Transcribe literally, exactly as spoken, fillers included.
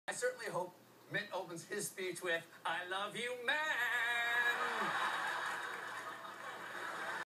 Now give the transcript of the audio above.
I certainly hope Mitt opens his speech with, "I love you, Matt."